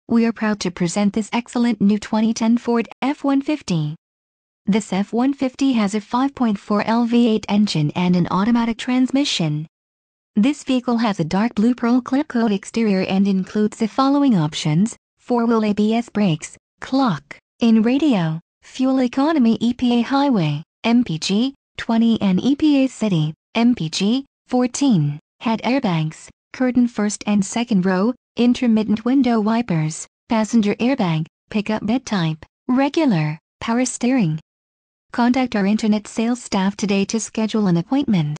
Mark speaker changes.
Speaker 1: We are proud to present this excellent new 2010 Ford F-150. This F-150 has a 5.4L V8 engine and an automatic transmission. This vehicle has a dark blue pearl Clearcoat exterior and includes the following options: 4-wheel ABS brakes, clock-in radio, fuel economy EPA highway, MPG 20 and EPA city, MPG 14, head airbags, curtain first and second row, intermittent window wipers, passenger airbag, pickup bed type, regular, power steering. Contact our internet sales staff today to schedule an appointment.